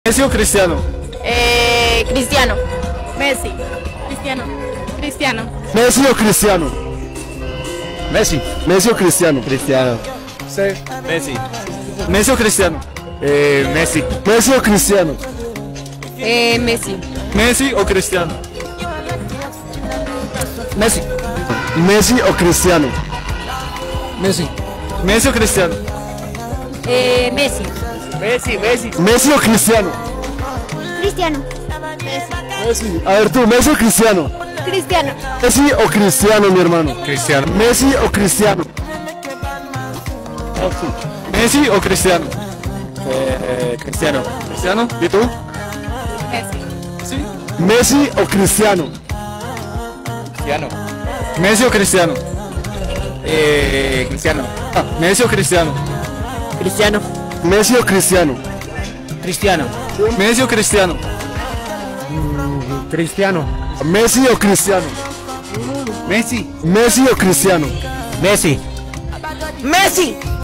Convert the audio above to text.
¿Messi o Cristiano? Cristiano. Messi. Cristiano. Cristiano. ¿Messi o Cristiano? Messi. ¿Messi o Cristiano? Cristiano. Sí. Messi. ¿Messi o Cristiano? Messi. ¿Messi o Cristiano? Messi. ¿Messi o Cristiano? Messi. ¿Messi o Cristiano? Messi. ¿Messi o Cristiano? Messi. Messi. Messi. ¿Messi o Cristiano? Cristiano. Messi. A ver tú, ¿Messi o Cristiano? Cristiano. ¿Messi o Cristiano, mi hermano? Cristiano. ¿Messi o Cristiano? ¿Messi o Cristiano? Cristiano. ¿Cristiano? ¿Y tú? Messi. ¿Sí? ¿Messi o Cristiano? Cristiano. ¿Messi o Cristiano? Cristiano. Ah, ¿Messi o Cristiano? Cristiano. ¿Messi o Cristiano? Cristiano. ¿Messi o Cristiano? Cristiano. ¿Messi o Cristiano? Messi. ¿Messi o Cristiano? Messi. Messi.